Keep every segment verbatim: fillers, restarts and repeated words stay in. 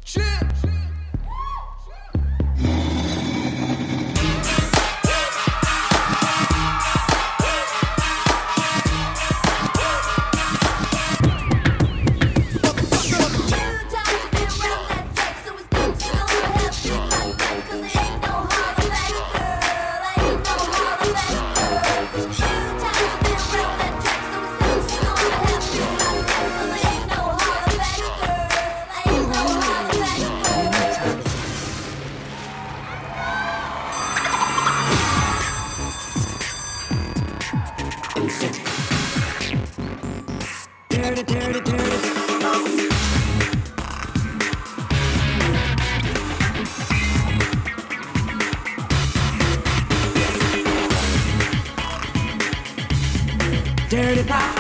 Dirty pop.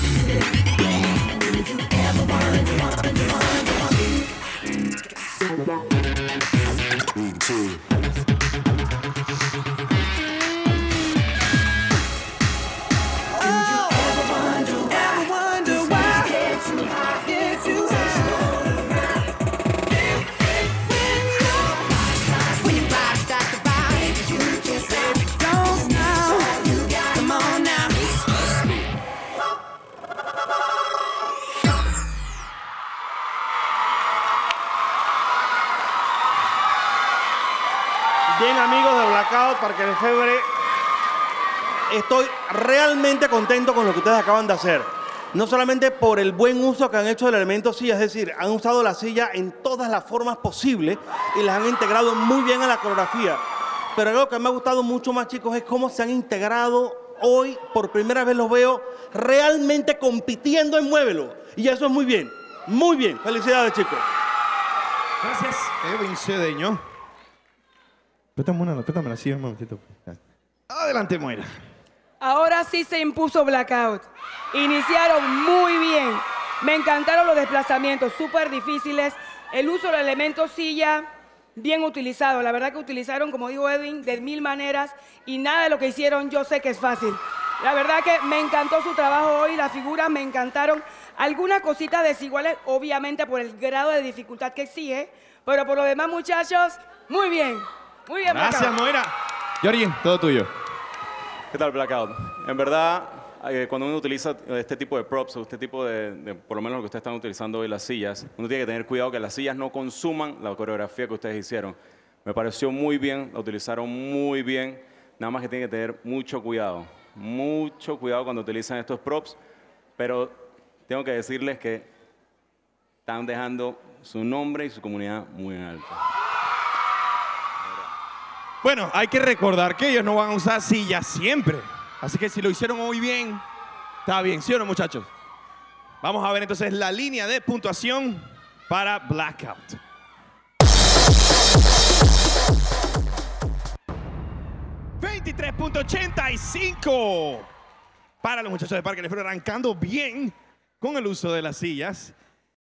Bien, amigos de Blackout, Parque Lefebvre, estoy realmente contento con lo que ustedes acaban de hacer. No solamente por el buen uso que han hecho del elemento silla, es decir, han usado la silla en todas las formas posibles y las han integrado muy bien a la coreografía. Pero algo que me ha gustado mucho más, chicos, es cómo se han integrado hoy. Por primera vez los veo realmente compitiendo en Muévelo. Y eso es muy bien, muy bien. Felicidades, chicos. Gracias, Edwin Cedeño. Pétame una, pétame la silla un momentito. Adelante, Moira. Ahora sí se impuso Blackout. Iniciaron muy bien. Me encantaron los desplazamientos, súper difíciles. El uso del elemento silla, bien utilizado. La verdad que utilizaron, como dijo Edwin, de mil maneras. Y nada de lo que hicieron yo sé que es fácil. La verdad que me encantó su trabajo hoy. Las figuras me encantaron. Algunas cositas desiguales, obviamente por el grado de dificultad que exige. Pero por lo demás, muchachos, muy bien. Muy bien, Gracias, Blackout. Moira. Jorge, todo tuyo. ¿Qué tal, Blackout? En verdad, eh, cuando uno utiliza este tipo de props, o este tipo de, de, por lo menos lo que ustedes están utilizando hoy, las sillas, uno tiene que tener cuidado que las sillas no consuman la coreografía que ustedes hicieron. Me pareció muy bien, la utilizaron muy bien, nada más que tienen que tener mucho cuidado, mucho cuidado cuando utilizan estos props, pero tengo que decirles que están dejando su nombre y su comunidad muy en alto. Bueno, hay que recordar que ellos no van a usar sillas siempre. Así que si lo hicieron hoy bien, está bien, ¿sí o no, muchachos? Vamos a ver entonces la línea de puntuación para Blackout. veintitrés punto ochenta y cinco para los muchachos de Parque Lefebvre, arrancando bien con el uso de las sillas.